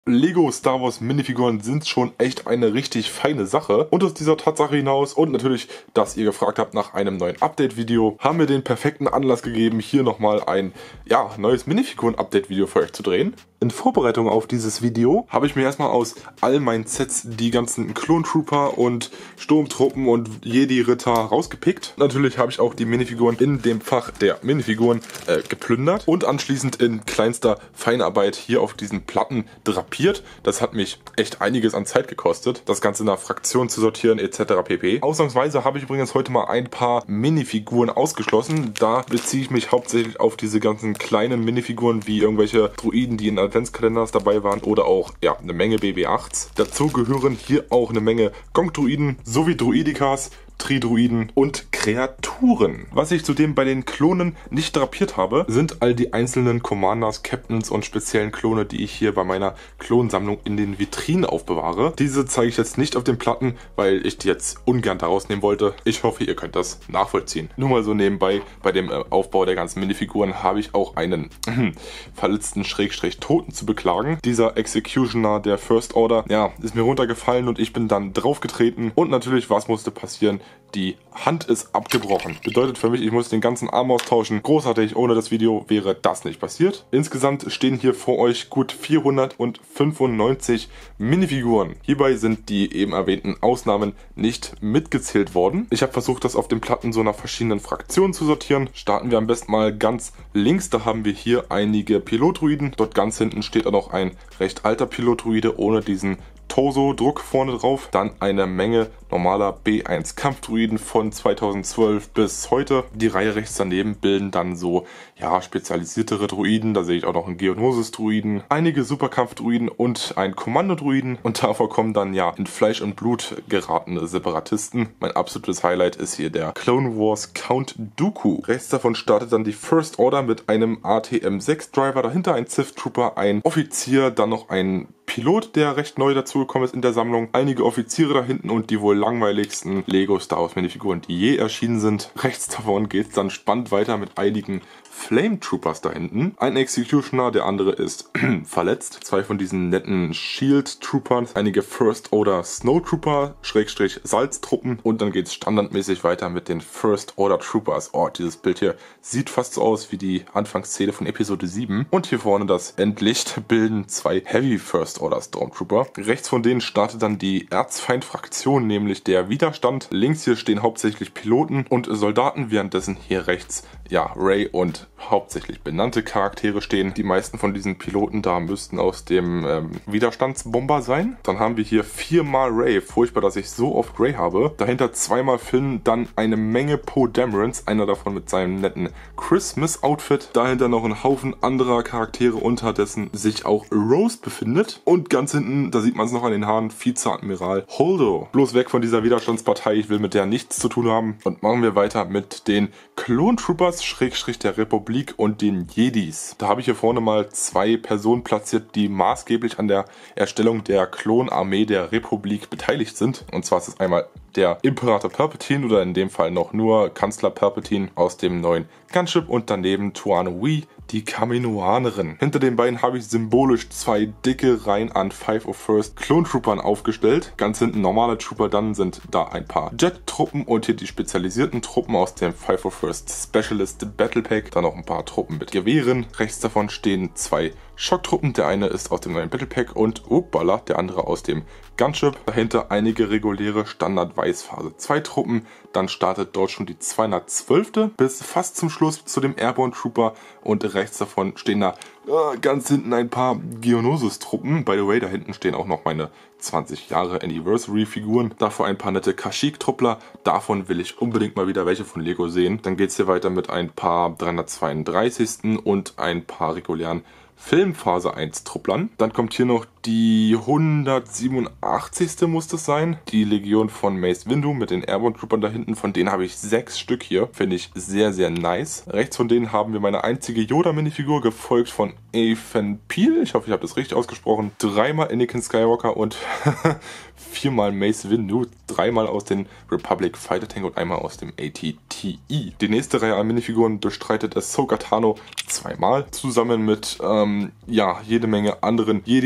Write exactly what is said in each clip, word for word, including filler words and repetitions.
Lego Star Wars Minifiguren sind schon echt eine richtig feine Sache. Und aus dieser Tatsache hinaus und natürlich, dass ihr gefragt habt nach einem neuen Update-Video, haben wir den perfekten Anlass gegeben, hier nochmal ein ja, neues Minifiguren-Update-Video für euch zu drehen. In Vorbereitung auf dieses Video habe ich mir erstmal aus all meinen Sets die ganzen Clone Trooper und Sturmtruppen und Jedi-Ritter rausgepickt. Natürlich habe ich auch die Minifiguren in dem Fach der Minifiguren äh, geplündert und anschließend in kleinster Feinarbeit hier auf diesen Platten drapiert. Das hat mich echt einiges an Zeit gekostet, das Ganze nach Fraktionen zu sortieren et cetera pp. Ausnahmsweise habe ich übrigens heute mal ein paar Minifiguren ausgeschlossen. Da beziehe ich mich hauptsächlich auf diese ganzen kleinen Minifiguren wie irgendwelche Druiden, die in Adventskalenders dabei waren oder auch ja eine Menge B B achts. Dazu gehören hier auch eine Menge Gong-Druiden sowie Druidikas, Tridruiden und Kreaturen. Was ich zudem bei den Klonen nicht drapiert habe, sind all die einzelnen Commanders, Captains und speziellen Klone, die ich hier bei meiner Klonsammlung in den Vitrinen aufbewahre. Diese zeige ich jetzt nicht auf den Platten, weil ich die jetzt ungern daraus nehmen wollte. Ich hoffe, ihr könnt das nachvollziehen. Nur mal so nebenbei, bei dem Aufbau der ganzen Minifiguren habe ich auch einen verletzten Schrägstrich Toten zu beklagen. Dieser Executioner der First Order, ja, ist mir runtergefallen und ich bin dann draufgetreten. Und natürlich, was musste passieren? Die Hand ist abgebrochen. Bedeutet für mich, ich muss den ganzen Arm austauschen. Großartig, ohne das Video wäre das nicht passiert. Insgesamt stehen hier vor euch gut vierhundertfünfundneunzig Minifiguren. Hierbei sind die eben erwähnten Ausnahmen nicht mitgezählt worden. Ich habe versucht, das auf den Platten so nach verschiedenen Fraktionen zu sortieren. Starten wir am besten mal ganz links. Da haben wir hier einige Pilotdruiden. Dort ganz hinten steht auch noch ein recht alter Pilotdruide ohne diesen Torso-Druck vorne drauf. Dann eine Menge normaler B eins Kampfdruiden von zweitausendzwölf bis heute. Die Reihe rechts daneben bilden dann so ja spezialisiertere Druiden. Da sehe ich auch noch einen Geonosis-Druiden, einige Superkampfdruiden und einen Kommandodruiden. Und davor kommen dann ja in Fleisch und Blut geratene Separatisten. Mein absolutes Highlight ist hier der Clone Wars Count Dooku. Rechts davon startet dann die First Order mit einem A T M sechs Driver, dahinter ein Sith Trooper, ein Offizier, dann noch ein Pilot, der recht neu dazugekommen ist in der Sammlung, einige Offiziere da hinten und die wohl langweiligsten Lego Star Wars Minifiguren, die je erschienen sind. Rechts davon geht es dann spannend weiter mit einigen Flame Troopers da hinten. Ein Executioner, der andere ist verletzt. Zwei von diesen netten Shield Troopers, einige First Order Snow Trooper, Schrägstrich Salztruppen und dann geht es standardmäßig weiter mit den First Order Troopers. Oh, dieses Bild hier sieht fast so aus wie die Anfangsszene von Episode sieben. Und hier vorne das Endlicht bilden zwei Heavy First Order Stormtrooper. Rechts von denen startet dann die Erzfeind-Fraktion, nämlich der Widerstand. Links hier stehen hauptsächlich Piloten und Soldaten, währenddessen hier rechts ja Rey und hauptsächlich benannte Charaktere stehen. Die meisten von diesen Piloten da müssten aus dem ähm, Widerstandsbomber sein. Dann haben wir hier viermal Rey. Furchtbar, dass ich so oft Rey habe. Dahinter zweimal Finn, dann eine Menge Poe Damerons, einer davon mit seinem netten Christmas-Outfit. Dahinter noch ein Haufen anderer Charaktere, unter dessen sich auch Rose befindet. Und ganz hinten, da sieht man es noch an den Haaren, Vizeadmiral Holdo. Bloß weg von dieser Widerstandspartei, ich will mit der nichts zu tun haben. Und machen wir weiter mit den Clone Troopers, Schrägstrich der Republik und den Jedis. Da habe ich hier vorne mal zwei Personen platziert, die maßgeblich an der Erstellung der Klonarmee der Republik beteiligt sind. Und zwar ist es einmal der Imperator Palpatine oder in dem Fall noch nur Kanzler Palpatine aus dem neuen Gunship und daneben Tuano Wee, die Kaminoanerin. Hinter den beiden habe ich symbolisch zwei dicke Reihen an five oh first Clone Troopern aufgestellt. Ganz hinten normale Trooper, dann sind da ein paar Jet-Truppen und hier die spezialisierten Truppen aus dem five oh first Specialist Battle Pack. Dann noch ein paar Truppen mit Gewehren. Rechts davon stehen zwei Schocktruppen. Der eine ist aus dem neuen Battle Pack und Uppala, der andere aus dem Gunship. Dahinter einige reguläre Standard-Weiß-Phase zwei Truppen. Dann startet dort schon die zweihundertzwölfte bis fast zum Schluss zu dem Airborne Trooper und rechts davon stehen da äh, ganz hinten ein paar Geonosis-Truppen. By the way, da hinten stehen auch noch meine zwanzig Jahre Anniversary-Figuren. Davor ein paar nette Kashyyyk-Truppler. Davon will ich unbedingt mal wieder welche von Lego sehen. Dann geht es hier weiter mit ein paar dreihundertzweiunddreißigsten und ein paar regulären Filmphase eins Trupplern. Dann kommt hier noch die hundertsiebenundachtzigste muss das sein. Die Legion von Mace Windu mit den Airborne Troopern da hinten. Von denen habe ich sechs Stück hier. Finde ich sehr, sehr nice. Rechts von denen haben wir meine einzige Yoda-Minifigur, gefolgt von Ethan Peel. Ich hoffe, ich habe das richtig ausgesprochen. Dreimal Anakin Skywalker und viermal Mace Windu. Dreimal aus den Republic Fighter Tank und einmal aus dem A T T E. Die nächste Reihe an Minifiguren bestreitet Ahsoka Tano zweimal. Zusammen mit, ähm, ja, jede Menge anderen Jedis, unter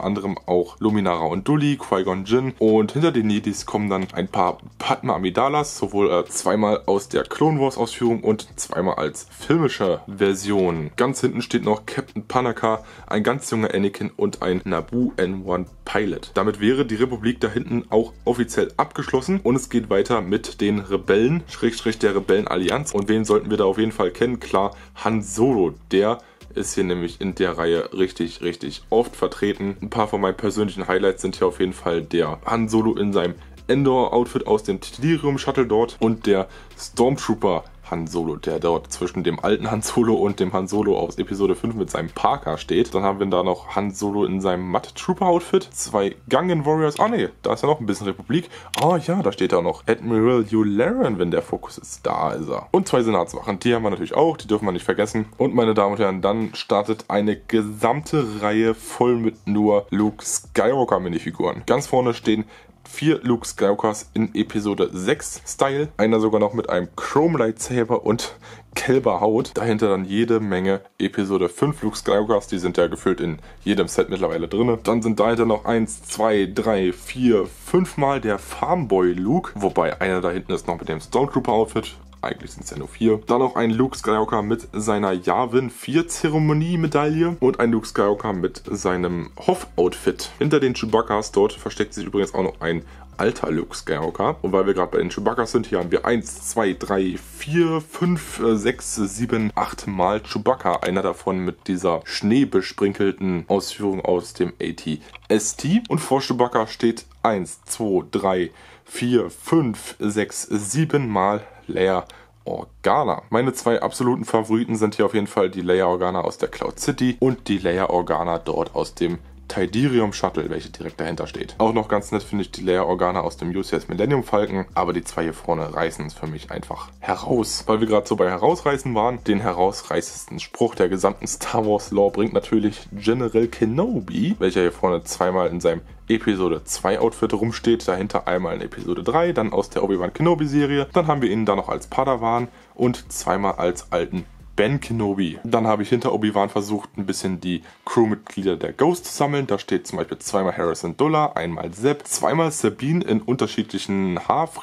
anderem auch Luminara und Dully, Qui-Gon Jinn und hinter den Jedis kommen dann ein paar Padme Amidala's, sowohl äh, zweimal aus der Clone Wars Ausführung und zweimal als filmische Version. Ganz hinten steht noch Captain Panaka, ein ganz junger Anakin und ein Naboo N eins Pilot. Damit wäre die Republik da hinten auch offiziell abgeschlossen und es geht weiter mit den Rebellen, Schrägstrich der Rebellenallianz. Und wen sollten wir da auf jeden Fall kennen? Klar, Han Solo, der ist hier nämlich in der Reihe richtig, richtig oft vertreten. Ein paar von meinen persönlichen Highlights sind hier auf jeden Fall der Han Solo in seinem Endor-Outfit aus dem Delirium-Shuttle dort und der Stormtrooper Han Solo, der dort zwischen dem alten Han Solo und dem Han Solo aus Episode fünf mit seinem Parker steht. Dann haben wir da noch Han Solo in seinem Matt Trooper Outfit, zwei Gungan Warriors, ah ne, da ist ja noch ein bisschen Republik. Ah ja, da steht da noch Admiral Yularen, wenn der Fokus ist, da ist er. Und zwei Senatswachen, die haben wir natürlich auch, die dürfen wir nicht vergessen. Und meine Damen und Herren, dann startet eine gesamte Reihe voll mit nur Luke Skywalker Minifiguren. Ganz vorne stehen vier Luke Skywalkers in Episode sechs Style, einer sogar noch mit einem Chrome Lightsaber und gelber Haut. Dahinter dann jede Menge Episode fünf Luke Skywalkers, die sind ja gefüllt in jedem Set mittlerweile drin. Dann sind dahinter noch eins, zwei, drei, vier, fünf Mal der Farmboy Luke, wobei einer da hinten ist noch mit dem Stormtrooper Outfit. Eigentlich sind es ja nur vier. Dann noch ein Luke Skywalker mit seiner Yavin vier Zeremonie Medaille und ein Luke Skywalker mit seinem Hoff-Outfit. Hinter den Chewbacca's dort versteckt sich übrigens auch noch ein alter Luke Skywalker. Und weil wir gerade bei den Chewbaccas sind, hier haben wir eins, zwei, drei, vier, fünf, sechs, sieben, acht Mal Chewbacca. Einer davon mit dieser schneebesprinkelten Ausführung aus dem A T S T. Und vor Chewbacca steht eins, zwei, drei, vier, fünf, sechs, sieben Mal Leia Organa. Meine zwei absoluten Favoriten sind hier auf jeden Fall die Leia Organa aus der Cloud City und die Leia Organa dort aus dem Tidirium Shuttle, welche direkt dahinter steht. Auch noch ganz nett finde ich die Leia Organa aus dem U C S Millennium Falcon, aber die zwei hier vorne reißen es für mich einfach heraus. Weil wir gerade so bei herausreißen waren, den herausreißendsten Spruch der gesamten Star Wars Lore bringt natürlich General Kenobi, welcher hier vorne zweimal in seinem Episode zwei Outfit rumsteht, dahinter einmal in Episode drei, dann aus der Obi-Wan Kenobi Serie, dann haben wir ihn da noch als Padawan und zweimal als alten Ben Kenobi. Dann habe ich hinter Obi-Wan versucht, ein bisschen die Crewmitglieder der Ghost zu sammeln. Da steht zum Beispiel zweimal Harrison Dulla, einmal Sepp, zweimal Sabine in unterschiedlichen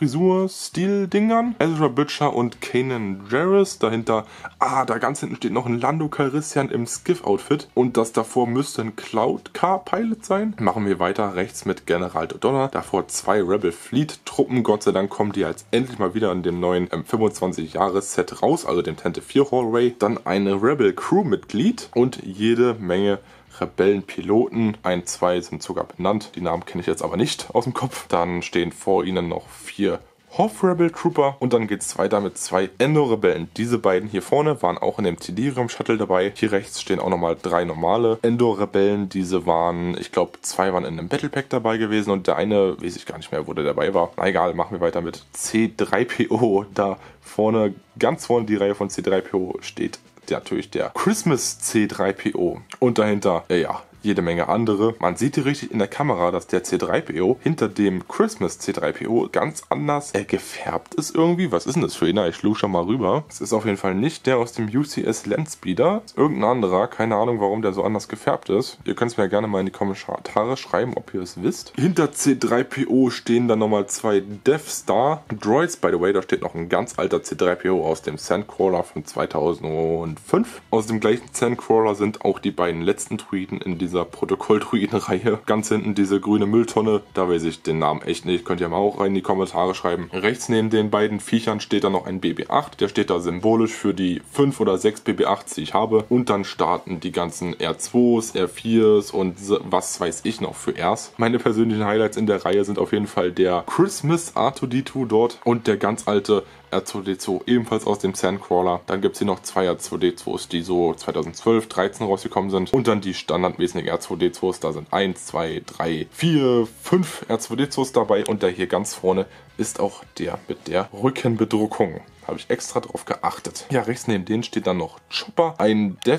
Haarfrisur-Stil-Dingern, Ezra Butcher und Kanan Jarrus. Dahinter, ah, da ganz hinten steht noch ein Lando Calrissian im Skiff-Outfit und das davor müsste ein Cloud-Car-Pilot sein. Machen wir weiter rechts mit General Dodonna. Davor zwei Rebel Fleet-Truppen. Gott sei Dank kommen die jetzt endlich mal wieder in dem neuen ähm, fünfundzwanzig-Jahres-Set raus, also dem Tente vier Hallway. Dann ein Rebel Crew-Mitglied und jede Menge Rebellenpiloten. Ein, zwei sind sogar benannt. Die Namen kenne ich jetzt aber nicht aus dem Kopf. Dann stehen vor ihnen noch vier Hoth Rebel Trooper und dann geht es weiter mit zwei Endor-Rebellen. Diese beiden hier vorne waren auch in dem Delirium Shuttle dabei. Hier rechts stehen auch nochmal drei normale Endor-Rebellen. Diese waren, ich glaube, zwei waren in einem Battle Pack dabei gewesen und der eine, weiß ich gar nicht mehr, wo der dabei war. Na egal, machen wir weiter mit C drei P O. Da vorne, ganz vorne die Reihe von C drei P O steht natürlich der Christmas C drei P O. Und dahinter, ja, ja, jede Menge andere. Man sieht hier richtig in der Kamera, dass der C drei P O hinter dem Christmas C drei P O ganz anders äh, gefärbt ist irgendwie. Was ist denn das für einer? Ich schlug schon mal rüber. Es ist auf jeden Fall nicht der aus dem U C S Landspeeder. Ist irgendein anderer. Keine Ahnung, warum der so anders gefärbt ist. Ihr könnt es mir ja gerne mal in die Kommentare schreiben, ob ihr es wisst. Hinter C drei P O stehen dann nochmal zwei Death Star Droids. By the way, da steht noch ein ganz alter C drei P O aus dem Sandcrawler von zweitausendfünf. Aus dem gleichen Sandcrawler sind auch die beiden letzten Druiden in diesem dieser Protokoll-Druiden-Reihe. Ganz hinten diese grüne Mülltonne, da weiß ich den Namen echt nicht, könnt ihr mal auch rein in die Kommentare schreiben. Rechts neben den beiden Viechern steht da noch ein B B acht, der steht da symbolisch für die fünf oder sechs B B achts, die ich habe. Und dann starten die ganzen R zweis, R viers und was weiß ich noch für Rs. Meine persönlichen Highlights in der Reihe sind auf jeden Fall der Christmas R zwei D zwei dort und der ganz alte R zwei D zwei, ebenfalls aus dem Sandcrawler. Dann gibt es hier noch zwei R zwei D zweis, die so zweitausendzwölf, dreizehn rausgekommen sind. Und dann die standardmäßigen R zwei D zweis, da sind eins, zwei, drei, vier, fünf R zwei D zweis dabei. Und der hier ganz vorne ist auch der mit der Rückenbedruckung. Habe ich extra drauf geachtet. Ja, rechts neben denen steht dann noch Chopper, ein Death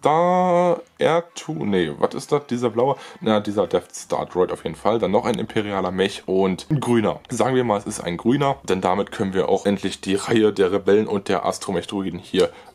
Star R zwei, nee, was ist das, dieser blaue? Na, dieser Death Star Droid auf jeden Fall. Dann noch ein imperialer Mech und ein grüner. Sagen wir mal, es ist ein grüner, denn damit können wir auch endlich die Reihe der Rebellen und der Astromech-Druiden hier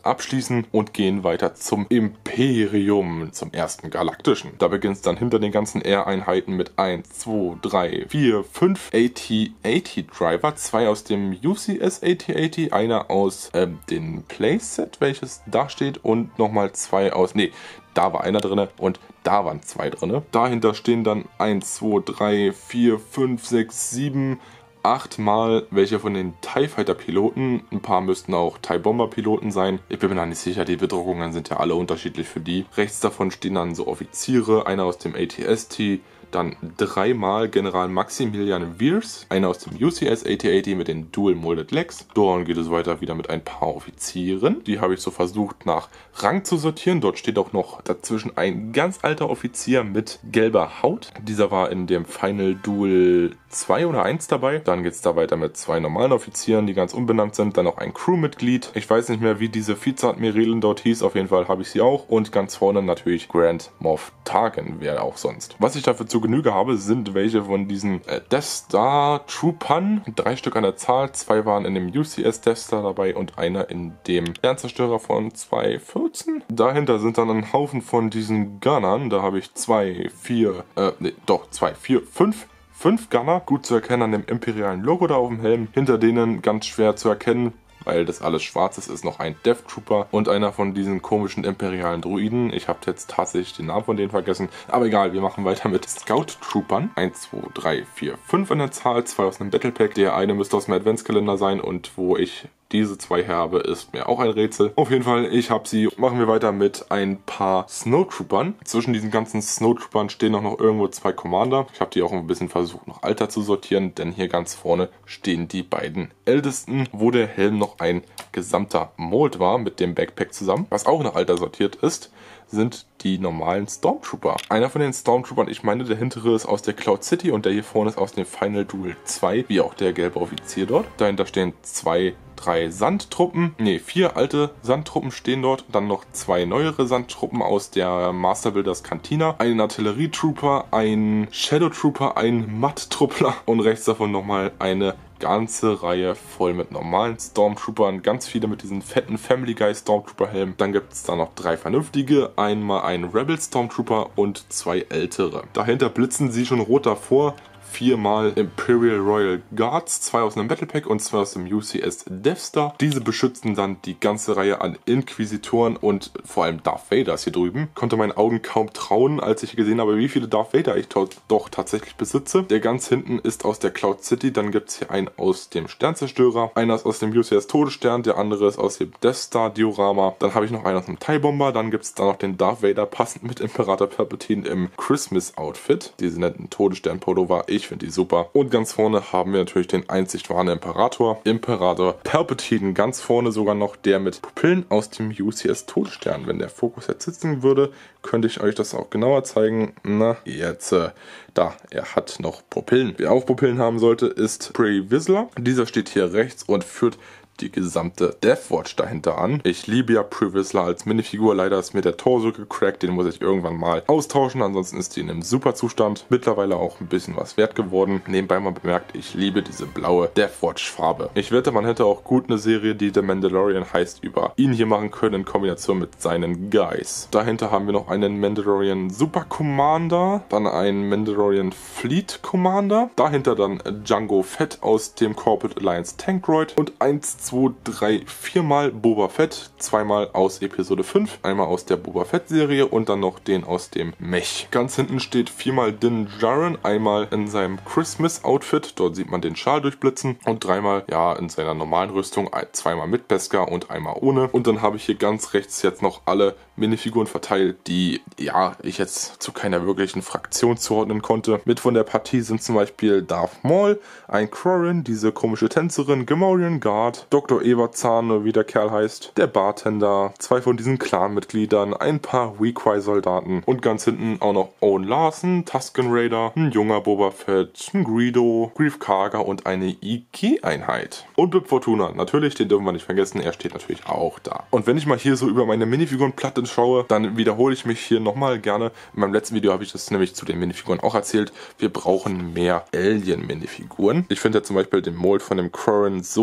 abschließen und gehen weiter zum Imperium, zum ersten galaktischen. Da beginnt es dann hinter den ganzen R-Einheiten mit eins, zwei, drei, vier, fünf A T achtzig Driver, zwei aus dem U C S A T achtzig, einer aus äh, dem Playset, welches da steht, und nochmal zwei aus, nee, da war einer drin und da waren zwei drin. Dahinter stehen dann eins, zwei, drei, vier, fünf, sechs, sieben, acht Mal welche von den TIE Fighter Piloten. Ein paar müssten auch TIE Bomber Piloten sein. Ich bin mir da nicht sicher, die Bedruckungen sind ja alle unterschiedlich für die. Rechts davon stehen dann so Offiziere, einer aus dem A T S T, dann dreimal General Maximilian Wiers, einer aus dem U C S A T achtzig mit den Dual Molded Legs. Dann geht es weiter wieder mit ein paar Offizieren. Die habe ich so versucht nach Rang zu sortieren. Dort steht auch noch dazwischen ein ganz alter Offizier mit gelber Haut. Dieser war in dem Final Duel zwei oder eins dabei. Dann geht es da weiter mit zwei normalen Offizieren, die ganz unbenannt sind. Dann noch ein Crewmitglied. Ich weiß nicht mehr, wie diese Vizeadmiralin dort hieß. Auf jeden Fall habe ich sie auch. Und ganz vorne natürlich Grand Moff Tarkin, wer auch sonst. Was ich dafür zu Genüge habe, sind welche von diesen äh, Death Star Troopern. Drei Stück an der Zahl. Zwei waren in dem U C S Death Star dabei und einer in dem Sternzerstörer von zwei vierzehn. Dahinter sind dann ein Haufen von diesen Gunnern. Da habe ich zwei, vier, äh, nee, doch, zwei, vier, fünf. Fünf Gunner, gut zu erkennen an dem imperialen Logo da auf dem Helm. Hinter denen ganz schwer zu erkennen, weil das alles schwarz ist, ist noch ein Death Trooper und einer von diesen komischen imperialen Droiden. Ich habe jetzt tatsächlich den Namen von denen vergessen, aber egal, wir machen weiter mit Scout Troopern. eins, zwei, drei, vier, fünf in der Zahl, zwei aus einem Battle Pack. Der eine müsste aus dem Adventskalender sein und wo ich diese zwei habe, ist mir auch ein Rätsel. Auf jeden Fall, ich habe sie. Machen wir weiter mit ein paar Snowtroopern. Zwischen diesen ganzen Snowtroopern stehen auch noch irgendwo zwei Commander. Ich habe die auch ein bisschen versucht, noch Alter zu sortieren, denn hier ganz vorne stehen die beiden ältesten, wo der Helm noch ein gesamter Mold war mit dem Backpack zusammen. Was auch nach Alter sortiert ist, sind die normalen Stormtrooper. Einer von den Stormtroopern, ich meine, der hintere ist aus der Cloud City und der hier vorne ist aus dem Final Duel zwei, wie auch der gelbe Offizier dort. Dahinter stehen zwei, drei Sandtruppen, ne, vier alte Sandtruppen stehen dort, dann noch zwei neuere Sandtruppen aus der Master Builders Cantina, ein Artillerietrooper, ein Shadow Trooper, ein Matt-Truppler und rechts davon nochmal eine ganze Reihe voll mit normalen Stormtroopern, ganz viele mit diesen fetten Family Guy Stormtrooper Helmen. Dann gibt es da noch drei vernünftige, einmal einen Rebel Stormtrooper und zwei ältere. Dahinter blitzen sie schon rot davor. Viermal Imperial Royal Guards, zwei aus einem Battle Pack und zwei aus dem U C S Death Star. Diese beschützen dann die ganze Reihe an Inquisitoren und vor allem Darth Vaders hier drüben. Konnte meinen Augen kaum trauen, als ich gesehen habe, wie viele Darth Vader ich doch tatsächlich besitze. Der ganz hinten ist aus der Cloud City, dann gibt es hier einen aus dem Sternzerstörer, einer ist aus dem U C S Todesstern, der andere ist aus dem Death Star Diorama. Dann habe ich noch einen aus dem TIE Bomber, dann gibt es da noch den Darth Vader passend mit Imperator Palpatine im Christmas Outfit. Diese netten Todesstern Polo war ich. Ich finde die super. Und ganz vorne haben wir natürlich den einzig wahren Imperator. Imperator Palpatine. Ganz vorne sogar noch der mit Pupillen aus dem U C S Todesstern. Wenn der Fokus jetzt sitzen würde, könnte ich euch das auch genauer zeigen. Na, jetzt, äh, da, er hat noch Pupillen. Wer auch Pupillen haben sollte, ist Pre Vizsla. Dieser steht hier rechts und führt die gesamte Deathwatch dahinter an. Ich liebe ja Pre Vizsla als Minifigur. Leider ist mir der Torso gecrackt. Den muss ich irgendwann mal austauschen. Ansonsten ist die in einem super Zustand. Mittlerweile auch ein bisschen was wert geworden. Nebenbei mal bemerkt, ich liebe diese blaue Deathwatch-Farbe. Ich wette, man hätte auch gut eine Serie, die The Mandalorian heißt, über ihn hier machen können in Kombination mit seinen Guys. Dahinter haben wir noch einen Mandalorian Super Commander. Dann einen Mandalorian Fleet Commander. Dahinter dann Jango Fett aus dem Corporate Alliance Tank Droid. Und eins, zwei, drei, viermal Boba Fett, zweimal aus Episode fünf, einmal aus der Boba Fett Serie und dann noch den aus dem Mech. Ganz hinten steht viermal Din Djarin, einmal in seinem Christmas Outfit, dort sieht man den Schal durchblitzen und dreimal, ja, in seiner normalen Rüstung, zweimal mit Beskar und einmal ohne. Und dann habe ich hier ganz rechts jetzt noch alle Minifiguren verteilt, die, ja, ich jetzt zu keiner wirklichen Fraktion zuordnen konnte. Mit von der Partie sind zum Beispiel Darth Maul, ein Krorin, diese komische Tänzerin, Gamorrean Guard, Doktor Everzahn, wie der Kerl heißt, der Bartender, zwei von diesen Clan-Mitgliedern, ein paar Weequay-Soldaten und ganz hinten auch noch Owen Larson, Tusken Raider, ein junger Boba Fett, ein Greedo, Greef Karga und eine I G-Einheit. Und Bib Fortuna, natürlich, den dürfen wir nicht vergessen, er steht natürlich auch da. Und wenn ich mal hier so über meine Minifigurenplatte schaue, dann wiederhole ich mich hier nochmal gerne. In meinem letzten Video habe ich das nämlich zu den Minifiguren auch erzählt. Wir brauchen mehr Alien-Minifiguren. Ich finde ja zum Beispiel den Mold von dem Krorin so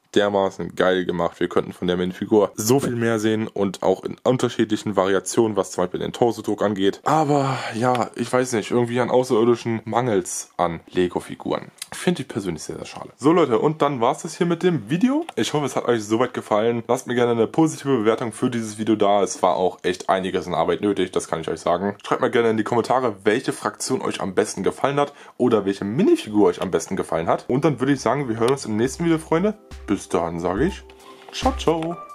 dermaßen geil gemacht. Wir könnten von der Minifigur so viel mehr sehen und auch in unterschiedlichen Variationen, was zum Beispiel den Torso-Druck angeht. Aber ja, ich weiß nicht, irgendwie an Außerirdischen mangels an Lego-Figuren. Finde ich persönlich sehr, sehr schade. So Leute, und dann war es das hier mit dem Video. Ich hoffe, es hat euch soweit gefallen. Lasst mir gerne eine positive Bewertung für dieses Video da. Es war auch echt einiges an Arbeit nötig, das kann ich euch sagen. Schreibt mir gerne in die Kommentare, welche Fraktion euch am besten gefallen hat oder welche Minifigur euch am besten gefallen hat. Und dann würde ich sagen, wir hören uns im nächsten Video, Freunde. Bis dahin sage ich, ciao, ciao.